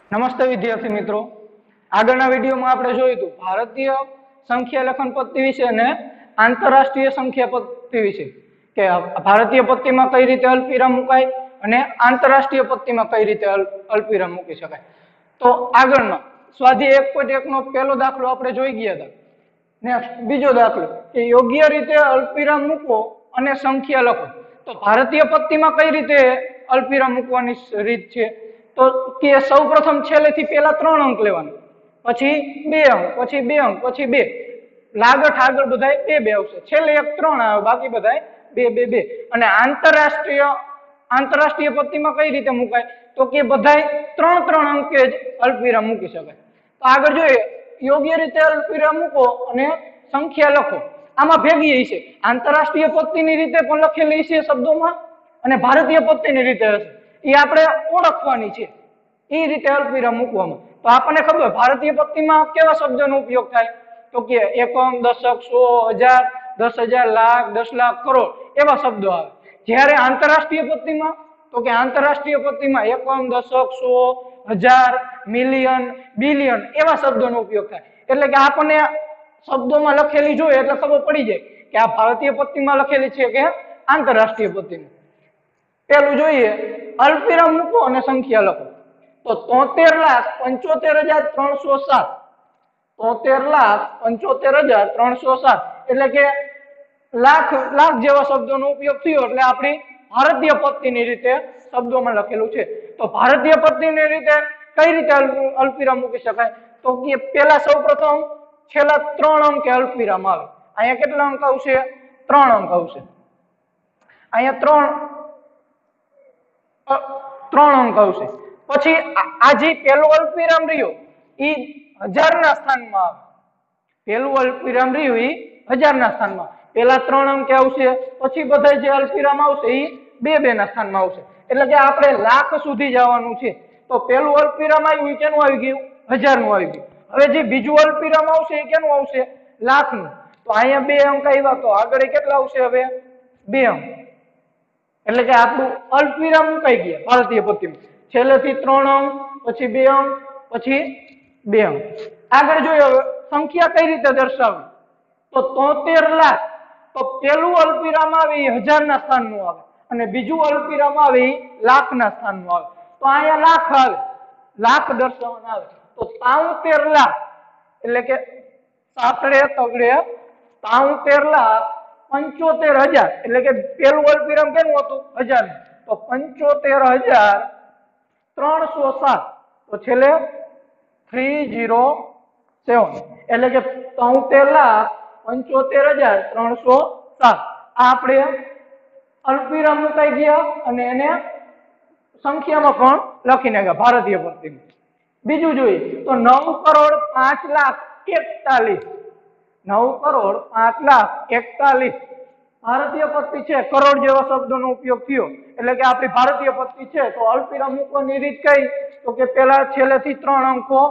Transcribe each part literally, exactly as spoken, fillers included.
નમસ્તે વિદ્યાર્થી મિત્રો, આગળના વિડીયોમાં આપણે જોયું હતું ભારતીય સંખ્યા લખન પદ્ધતિ વિશે અને આંતરરાષ્ટ્રીય સંખ્યા પદ્ધતિ વિશે કે ભારતીય પદ્ધતિમાં કઈ રીતે અલ્પવિરામ મુકાય અને આંતરરાષ્ટ્રીય પદ્ધતિમાં કઈ રીતે અલ્પવિરામ મૂકી શકાય. તો આગળનો સ્વાધ્યાય એક પોઈન્ટ એક નો પહેલો દાખલો આપણે જોઈ ગયા હતા. નેક્સ્ટ બીજો દાખલો કે યોગ્ય રીતે અલ્પવિરામ મૂકો અને સંખ્યા લખો. તો ભારતીય પદ્ધતિમાં કઈ રીતે અલ્પવિરામ મૂકવાની રીત છે? તો કે સૌપ્રથમ છેલ્લેથી પહેલા ત્રણ અંક લેવાના, પછી બે અંક, પછી બે અંક, પછી બે, લાગઠ આગળ બધાય બે બે આવશે, છેલ્લે એક ત્રણ આવે, બાકી બધાય બે બે બે. અને આંતરરાષ્ટ્રીય આંતરરાષ્ટ્રીય પદ્ધતિમાં કઈ રીતે મુકાય? તો કે બધાય ત્રણ ત્રણ અંકે જ અલ્પવિરામ મૂકી શકાય. તો આગળ જોઈએ, યોગ્ય રીતે અલ્પવિરામ મૂકો અને સંખ્યા લખો. આમાં ભેગી છે આંતરરાષ્ટ્રીય પદ્ધતિની રીતે પણ લખેલી છે શબ્દોમાં અને ભારતીય પદ્ધતિની રીતે હશે, એ આપણે ઓળખવાની છે. એ રીતે અલ્પવિરામ મૂકવામાં તો આપણને ખબર ભારતીય પદ્ધતિમાં કેવા શબ્દોનો ઉપયોગ થાય? તો કે એકમ, દશક, સો, હજાર, દસ હજાર, લાખ, દસ લાખ, કરોડ એવા શબ્દો આવે. જ્યારે આંતરરાષ્ટ્રીય પદ્ધતિમાં તો કે આંતરરાષ્ટ્રીય પદ્ધતિમાં એકમ, દશક, સો, હજાર, મિલિયન, બિલિયન એવા શબ્દોનો ઉપયોગ થાય. એટલે કે આપણને શબ્દોમાં લખેલી જોઈએ એટલે ખબર પડી જાય કે આ ભારતીય પદ્ધતિમાં લખેલી છે કે આંતરરાષ્ટ્રીય પદ્ધતિમાં. પેલું જોઈએ, અલ્પવિરામ મૂકો અને સંખ્યા લખો. તો તોતેર લાખ પંચોતેર હજાર ત્રણસો સાત, તોતેર લાખ પંચોતેર હજાર ત્રણસો સાત એટલે કે લાખ લાખ જેવા શબ્દોનો ઉપયોગ થયો એટલે આપણી ભારતીય પદ્ધતિની રીતે શબ્દોમાં લખેલું છે. તો ભારતીય પદ્ધતિની રીતે કઈ રીતે અલ્પવિરામ મૂકી શકાય? તો કે પેલા સૌ પ્રથમ છેલ્લા ત્રણ અંકે અલ્પવિરામ આવે. અહીંયા કેટલા અંક આવશે? ત્રણ અંક આવશે. અહીંયા ત્રણ ત્રણ અંક આવશે. પછી આ જે પેલું અલ્પવિરામ રહ્યું એ હજાર ના સ્થાનમાં આવે. પેલું અલ્પવિરામ રહ્યું એ હજાર ના સ્થાનમાં, પેલા ત્રણ અંકે આવશે, પછી બધા જે અલ્પવિરામ આવશે એ બે બે ના સ્થાનમાં આવશે. એટલે કે આપણે લાખ સુધી જવાનું છે. તો પેલું અલ્પવિરામ આવ્યું એ કેનું આવી ગયું? હજાર નું આવી ગયું. હવે જે બીજું અલ્પવિરામ આવશે એ કેનું આવશે? લાખ નું. તો અહીંયા બે અંક આવ્યા, તો આગળ કેટલા આવશે? હવે બે અંક. એટલે કે આપણું અલ્પવિરામ મુકાઈ ગયા ભારતીય પદ્ધતિમાં. છેલ્લેથી ત્રણ અંક, પછી બે અંક, પછી બે અંક. આગળ જોઈએ હવે સંખ્યા કઈ રીતે દર્શાવવી? તો તોતેર લાખ, તો પેલું અલ્પવિરામ આવે એ હજાર ના સ્થાનનું આવે અને બીજું અલ્પવિરામ આવે એ લાખ ના સ્થાનનું આવે. તો અહીંયા લાખ આવે, લાખ દર્શાવવાના આવે. તો તાઉતેર લાખ એટલે કે સાતડે તગડે તાઉતેર લાખ પંચોતેર હજાર એટલે કે પેલું અલ્પવિરામ કેનું હતું? હજાર. તો પંચોતેર હજાર ત્રણસો સાત, તો છેલ્લે થ્રી ઝીરો સેવન એટલે કે તોતેર લાખ પંચોતેર હજાર ત્રણસો સાત. આ આપણે અલ્પવિરામ મુકાઈ ગયા અને એને સંખ્યામાં પણ લખી નાખ્યા ભારતીય પદ્ધતિમાં. બીજું જોઈએ તો નવ કરોડ પાંચ લાખ એકતાલીસ, નવ કરોડ પાંચ લાખ એકતાલીસ ભારતીય પદ્ધતિ છે. કરોડ જેવા શબ્દોનો ઉપયોગ થયો એટલે કે આપણી ભારતીય પદ્ધતિ છે. તો અલ્પવિરામ મૂકવાની રીત કઈ? તો કે પેલા છેલ્લેથી ત્રણ અંકો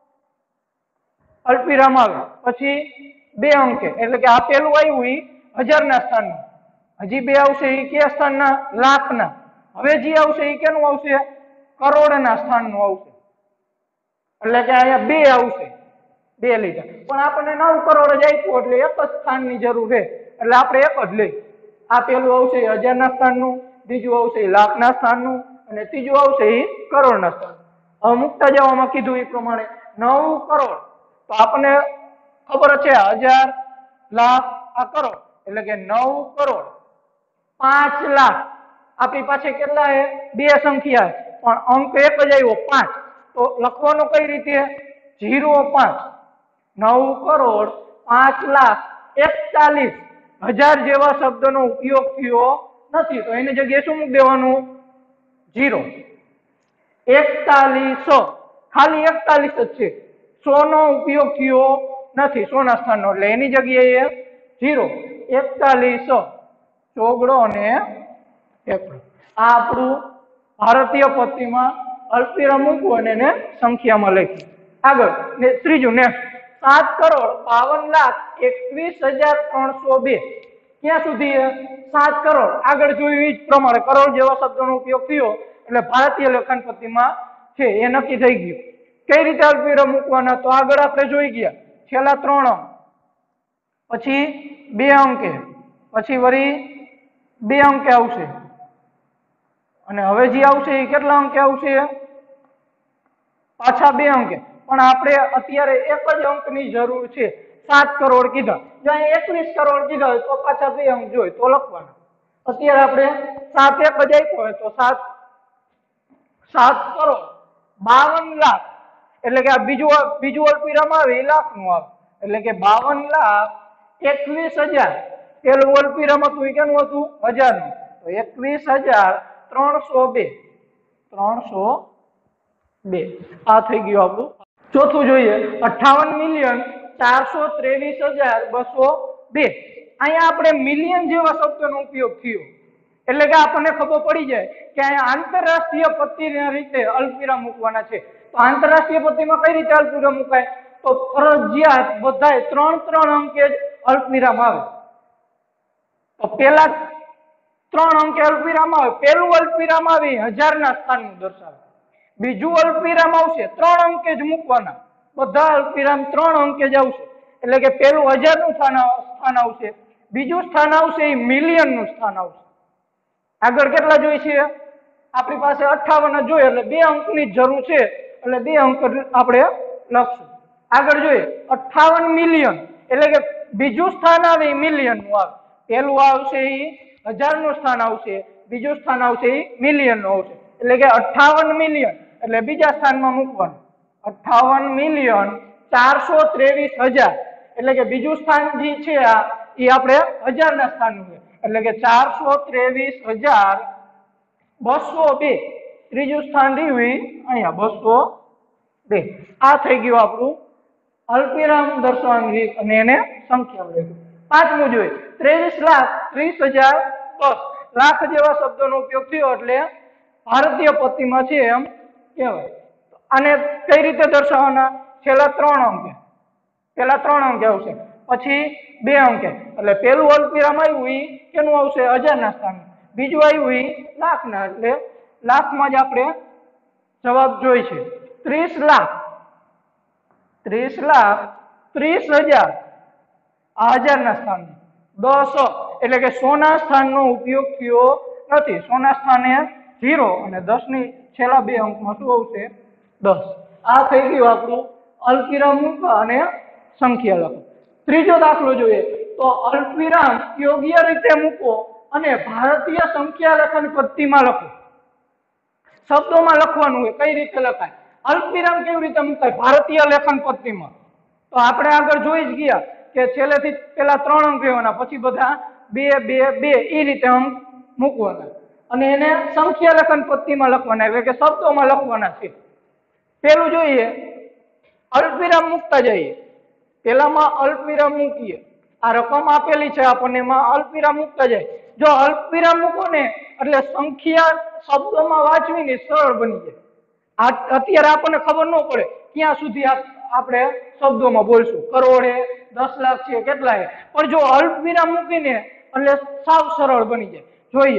અલ્પવિરામ આવે, પછી બે અંકે એટલે કે આ પેલું આવ્યું એ હજાર ના સ્થાનનું, હજી બે આવશે એ કયા સ્થાનના? લાખ ના. હવે જે આવશે એ કેનું આવશે? કરોડ ના સ્થાનનું આવશે. એટલે કે અહીંયા બે આવશે, બે લીધા. પણ આપણને નવ કરોડ જ આપ્યું એટલે એક જ સ્થાનની જરૂર છે એટલે આપણે એક જ લઈ. આ પેલું આવશે એ હજાર ના સ્થાનનું, બીજું આવશે એ લાખ ના સ્થાનનું અને ત્રીજું આવશે એ કરોડ ના સ્થાનનું. હવે મુકતા જવામાં કીધું એ પ્રમાણે નવ કરોડ, તો આપણને ખબર છે હજાર, લાખ, આ કરોડ એટલે કે નવ કરોડ પાંચ લાખ. આપણી પાસે કેટલા છે? બે સંખ્યા પણ અંક એક જ આવ્યો પાંચ. તો લખવાનું કઈ રીતે? ઝીરો પાંચ. નવ કરોડ પાંચ લાખ એકતાલીસ હજાર જેવા શબ્દનો ઉપયોગ થયો નથી, તો એની જગ્યાએ શું મૂકી દેવાનું? ઝીરો. એકતાલીસો, ખાલી એકતાલીસ જ છે, સો નો ઉપયોગ થયો નથી સો ના સ્થાનનો એટલે એની જગ્યાએ ઝીરો. એકતાલીસો ચોગડો અને એકડો. આ આપણું ભારતીય પદ્ધતિમાં અલ્પવિરામ મૂકવું અને એને સંખ્યામાં લખી. આગળ ત્રીજું નેક્સ્ટ, સાત કરોડ બાવન લાખ એકવીસ હજાર ત્રણસો બે. ક્યાં સુધી? સાત કરોડ. આગળ જોયું એ જ પ્રમાણે કરોડ જેવા શબ્દોનો ઉપયોગ થયો એટલે ભારતીય લેખન પદ્ધતિમાં છે એ નક્કી થઈ ગયું. કઈ રીતે અલ્પવિરામ મૂકવાના? તો આગળ આપણે જોઈ ગયા છેલ્લા ત્રણ અંક, પછી બે અંકે, પછી વળી બે અંકે આવશે, અને હવે જે આવશે એ કેટલા અંકે આવશે? પાછા બે અંકે. પણ આપણે અત્યારે એક જ અંકની જરૂર છે. સાત કરોડ કીધા, જો અહીંયા એકવીસ કરોડ કીધા હોય તો પાછા બે અંક જોઈએ તો લખવાના. અત્યારે આપણે સાત એક જ આપ્યો હોય તો સાત સાત કરોડ બાવન લાખ, એટલે કે આ બીજું બીજું અલ્પવિરામ આવે એ લાખ નું આવે, એટલે કે બાવન લાખ એકવીસ હજાર. પેલું અલ્પવિરામ હતું એ કેનું હતું? હજાર નું. તો એકવીસ હજાર ત્રણસો બે ત્રણસો બે આ થઈ ગયું આપણું. ચોથું જોઈએ અઠાવન મિલિયન ચારસો ત્રેવીસ હજાર બસો બે. અહીંયા આપણે મિલિયન જેવા શબ્દનો ઉપયોગ થયો, એટલે કે આપણને ખબર પડી જાય કે અહીંયા આંતરરાષ્ટ્રીય પત્તીના રીતે અલ્પવિરામ મૂકવાના છે. તો આંતરરાષ્ટ્રીય પત્તીમાં કઈ રીતે અલ્પવિરામ મુકાય? તો ફરજિયાત બધાય ત્રણ ત્રણ અંકે જ અલ્પવિરામ આવે. તો પેલા ત્રણ અંકે અલ્પવિરામ આવે. પેલું અલ્પવિરામ આવે હજારના સ્થાનનું દર્શાવે. બીજું અલ્પવિરામ આવશે ત્રણ અંકે જ મૂકવાના, બધા અલ્પવિરામ ત્રણ અંકે જ આવશે, એટલે કે પેલું હજાર નું સ્થાન સ્થાન આવશે, બીજું સ્થાન આવશે એ મિલિયન નું સ્થાન આવશે. આગળ કેટલા જોઈએ છે? આપણી પાસે અઠાવન જ જોઈએ, એટલે બે અંકની જરૂર છે, એટલે બે અંક આપણે લખશું. આગળ જોઈએ અઠાવન મિલિયન, એટલે કે બીજું સ્થાન આવે એ મિલિયન નું આવે. પેલું આવશે એ હજાર નું સ્થાન આવશે, બીજું સ્થાન આવશે એ મિલિયન નું આવશે, એટલે કે અઠાવન મિલિયન એટલે બીજા સ્થાનમાં મૂકવાનું. અઠાવન મિલિયન ચારસો ત્રેવીસ હજાર, એટલે કે બીજું સ્થાન જે છે આ એ આપણે હજાર ના સ્થાનનું છે, એટલે કે ચારસો ત્રેવીસ હજાર બસો બે. ત્રીજું સ્થાન રહ્યું અહીંયા બસો બે. આ થઈ ગયું આપણું અલ્પવિરામ દર્શાવવાની રીત, અને એને સંખ્યા વડે. પાંચમું જોઈએ ત્રેવીસ લાખ ત્રીસ હજાર દસ. લાખ જેવા શબ્દોનો ઉપયોગ થયો એટલે ભારતીય પત્તીમાં છે એમ કહેવાય. આને કઈ રીતે દર્શાવવાના? છેલ્લા ત્રણ અંકે પેલા ત્રણ અંકે આવશે, પછી બે અંકે, એટલે પેલું અલ્પવિરામ આવ્યું એ કેનું આવશે? હજાર ના સ્થાન. બીજું આવ્યું એ લાખ ના, એટલે લાખમાં જ આપણે જવાબ જોઈ છે. ત્રીસ લાખ ત્રીસ લાખ ત્રીસ હજાર આ હજાર ના સ્થાન. દસ એટલે કે સો ના સ્થાનનો ઉપયોગ થયો નથી. સો ના સ્થાને ઝીરો અને દસ ની છેલ્લા બે અંકમાં શું આવશે? દસ. આ થઈ ગયું આપણું અલ્પવિરામ મૂકવા અને સંખ્યા લખો. ત્રીજો દાખલો જોઈએ તો અલ્પવિરામ યોગ્ય રીતે મૂકો અને ભારતીય સંખ્યા લખન પદ્ધતિમાં લખો. શબ્દોમાં લખવાનું હોય કઈ રીતે લખાય, અલ્પવિરામ કેવી રીતે મુકાય ભારતીય લેખન પદ્ધતિમાં? તો આપણે આગળ જોઈ જ ગયા કે છેલ્લેથી પેલા ત્રણ અંક લેવાના, પછી બધા બે બે બે એ રીતે અંક મૂકવાના, અને એને સંખ્યા લેખન પદ્ધતિમાં લખવાના, એટલે કે શબ્દોમાં લખવાના છે. પેલું જોઈએ અલ્પવિરામ મૂકતા જઈએ. પેલામાં અલ્પવિરામ મૂકીએ, આ રકમ આપેલી છે આપણને, એમાં અલ્પવિરામ મૂકતા જાય. જો અલ્પવિરામ મૂકો ને એટલે સંખ્યા શબ્દોમાં વાંચવી ને સરળ બની જાય. અત્યારે આપણને ખબર ન પડે ક્યાં સુધી આપણે શબ્દોમાં બોલશું, કરોડ હે, દસ લાખ છે, કેટલા હે, પણ જો અલ્પવિરામ મૂકીને એટલે સાવ સરળ બની જાય. જોઈએ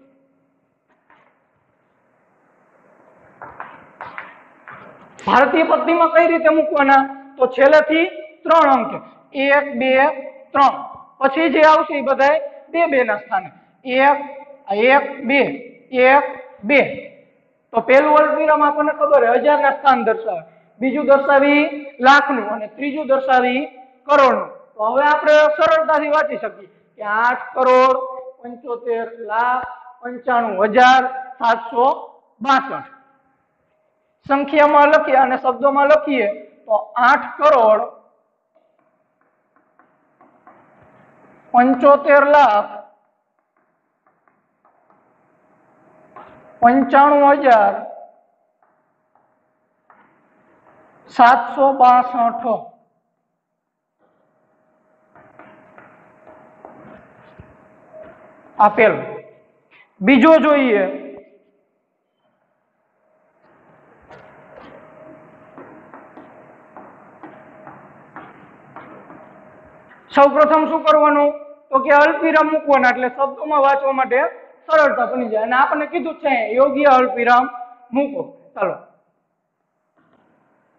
ભારતીય પદ્ધતિમાં કઈ રીતે મૂકવાના? તો છેલ્લેથી ત્રણ અંક, એક બે ત્રણ, પછી જે આવશે એ બધા બે બે ના સ્થાને. એક એક બે એક બે. તો પેલું અલ્પવિરામ આપણને ખબર હે હજાર ના સ્થાન દર્શાવે, બીજું દર્શાવી લાખ નું, અને ત્રીજું દર્શાવી કરોડ નું. તો હવે આપણે સરળતાથી વાંચી શકીએ કે આઠ કરોડ પંચોતેર લાખ પંચાણું હજાર સાતસો બાસઠ. સંખ્યામાં લખીએ અને શબ્દોમાં લખીએ તો આઠ કરોડ પંચોતેર લાખ પંચાણું હજાર સાતસો બાસઠ. આપેલ. બીજો જોઈએ સૌ પ્રથમ શું કરવાનું? તો કે અલ્પવિરામ મૂકવાના, એટલે શબ્દોમાં વાંચવા માટે સરળતા બની જાય. અને આપણને કીધું છે યોગ્ય અલ્પવિરામ મૂકો. ચાલો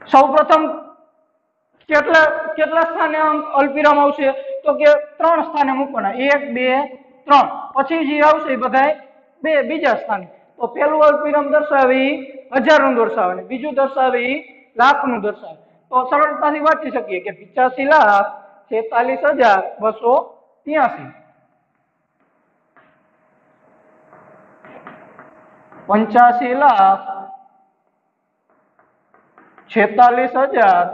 સૌપ્રથમ કેટલા કેટલા સ્થાને અલ્પવિરામ આવશે તો કે ત્રણ સ્થાને મૂકવાના, એક બે ત્રણ, પછી જે આવશે એ બધા બે બીજા સ્થાને. તો પેલું અલ્પવિરામ દર્શાવે હજાર નું દર્શાવે, બીજું દર્શાવે લાખ નું દર્શાવે. તો સરળતાથી વાંચી શકીએ કે પિચાસી લાખ છેતાલીસ હજાર બસો ત્યાસી, પંચ્યાસી લાખ છેતાલીસ હજાર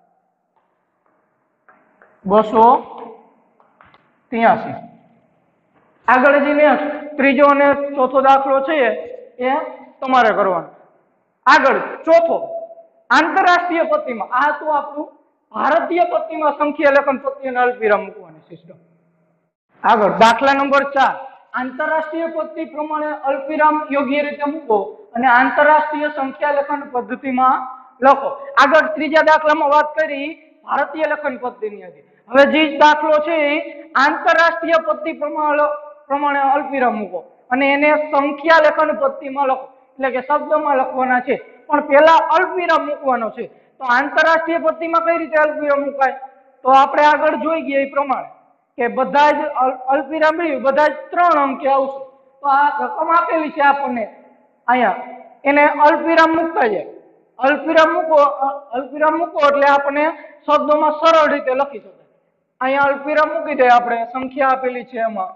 બસો ત્યાસી. આગળ જઈને ત્રીજો અને ચોથો દાખલો છે એ તમારે કરવાનો. આગળ ચોથો આંતરરાષ્ટ્રીય પટ્ટીમાં, આ તો આપણું ભારતીય પટ્ટીમાં સંખ્યા લેખન પટ્ટી અને અલ્પવિરામ મૂકવાની સિસ્ટમ. આગળ દાખલા નંબર ચાર, આંતરરાષ્ટ્રીય પટ્ટી પ્રમાણે અલ્પવિરામ યોગ્ય રીતે મૂકો અને આંતરરાષ્ટ્રીય સંખ્યા લેખન પદ્ધતિમાં લખો. આગળ ત્રીજા દાખલામાં વાત કરી ભારતીય લેખન પદ્ધતિની હતી. હવે જે દાખલો છે એ આંતરરાષ્ટ્રીય પટ્ટી પ્રમાણે પ્રમાણે અલ્પવિરામ મૂકો અને એને સંખ્યા લેખન પદ્ધતિમાં લખો, એટલે કે શબ્દમાં લખવાના છે, પણ પહેલા અલ્પવિરામ મૂકવાનો છે. તો આંતરરાષ્ટ્રીય પટ્ટીમાં કઈ રીતે અલ્પવિરામ મુકાય? તો આપણે આગળ જોઈ ગયા એ પ્રમાણે કે બધા જ અલ્પવિરામ મળ્યું, બધા જ ત્રણ અંકે આવશે. તો આ રકમ આપેલી છે આપણને અહીંયા, એને અલ્પવિરામ મૂકતા જાય. અલ્પવિરામ મૂકો અલ્પવિરામ મૂકો એટલે આપણે શબ્દોમાં સરળ રીતે લખી શકાય. અહીંયા અલ્પવિરામ મૂકી દે, આપણે સંખ્યા આપેલી છે એમાં,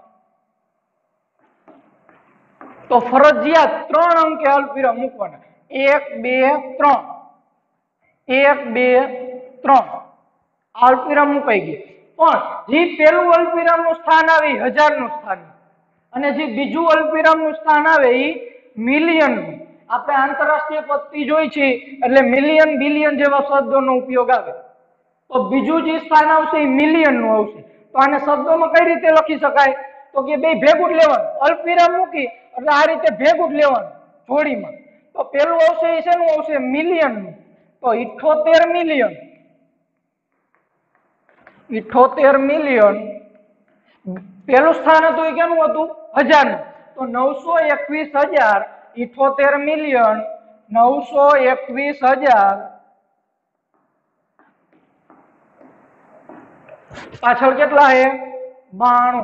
તો ફરજિયાત ત્રણ અંકે અલ્પવિરામ મૂકવાના, એક બે ત્રણ, એક બે ત્રણ અલ્પવિરામ મુકાઈ ગયું. પણ જે પેલું અલ્પવિરામ નું સ્થાન આવે એ હજાર નું સ્થાન, અને જે બીજું અલ્પવિરામ નું સ્થાન આવે એ મિલિયન નું. આપણે આંતરરાષ્ટ્રીય પદ્ધતિ જોઈ છે એટલે મિલિયન બિલિયન જેવા શબ્દોનો ઉપયોગ આવે. તો બીજું જે સ્થાન આવશે એ મિલિયન નું આવશે. તો આને શબ્દોમાં કઈ રીતે લખી શકાય? તો કે બે ભેગું જ લેવાનું, અલ્પવિરામ મૂકી એટલે આ રીતે ભેગું જ લેવાનું જોડીમાં. તો પેલું આવશે એ શેનું આવશે? મિલિયન નું. તો ઇઠોતેર મિલિયન, ઇઠોતેર મિલિયન. પેલું સ્થાન હતું એ કેનું હતું? હજાર નું. તો નવસો એકવીસ હજાર ઇઠોતેર મિલિયન નવસો એકવીસ હજાર, પાછળ કેટલા હે? બાણું.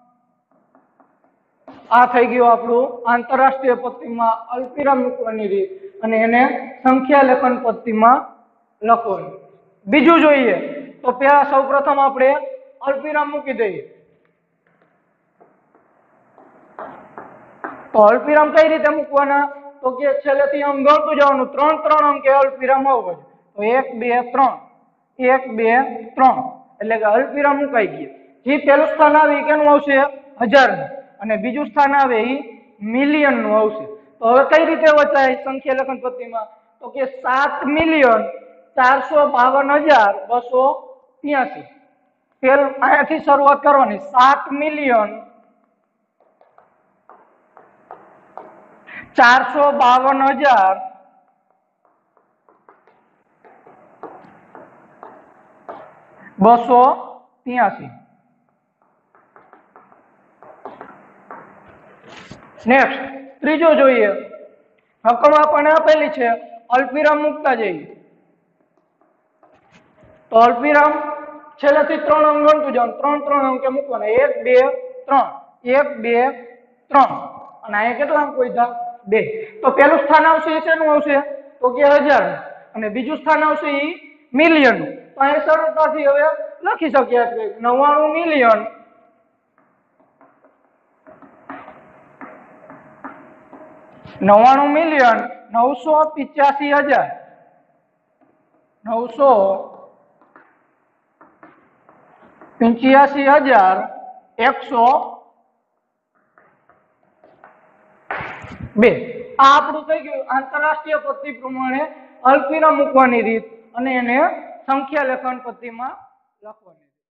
આ થઈ ગયું આપણું આંતરરાષ્ટ્રીય પદ્ધતિમાં અલ્પવિરામ મૂકવાની રીત અને એને સંખ્યા લેખન પદ્ધતિમાં લખવાની. બીજું જોઈએ તો પહેલા સૌ પ્રથમ આપણે અલ્પવિરામ મૂકી દઈએ. તો અલ્પવિરામ કઈ રીતે મૂકવાના? તો કે છેલ્લેથી આમ ગણતું જવાનું, ત્રણ ત્રણ અંકે અલ્પવિરામ આવશે. તો એક બે ત્રણ, એક બે ત્રણ, એટલે કે અલ્પવિરામ મુકાઈ ગયું. જે પહેલું સ્થાન આવે એ કેનું આવશે? હજાર નું, અને બીજું સ્થાન આવે એ મિલિયન નું આવશે. તો હવે કઈ રીતે વચાય સંખ્યા લેખન પદ્ધતિમાં? તો કે સાત મિલિયન ચારસો બાવન હજાર બસો ત્યાસી. પેલું અહીંયાથી શરૂઆત કરવાની, સાત મિલિયન ચારસો બાવન હજાર બસો ત્યાસી. નેક્સ્ટ ત્રીજો જોઈએ, રકમ આપણને આપેલી છે, અલ્પવિરામ મૂકતા જઈએ. તો અલ્પવિરામ છેલ્લેથી ત્રણ અંક ગણતું જવાનું, ત્રણ ત્રણ અંકે મૂકવાના, એક બે ત્રણ, એક બે ત્રણ, અને અહીંયા કેટલા અંક વધ્યા? બે. તો પેલું સ્થાન આવશે એ શેનું આવશે? તો કે હજાર, અને બીજું સ્થાન આવશે એ મિલિયન નું. તો અહીંયા સરળતાથી હવે લખી શકીએ કે નવ્વાણું મિલિયન નવ્વાણું મિલિયન નવસો પિચ્યાસી હજાર નવસો પંચ્યાસી હજાર એકસો બે. આ આપણું થઈ ગયું આંતરરાષ્ટ્રીય પદ્ધતિ પ્રમાણે અલ્પવિરામ મૂકવાની રીત અને એને સંખ્યા લેખન પદ્ધતિમાં લખવાની.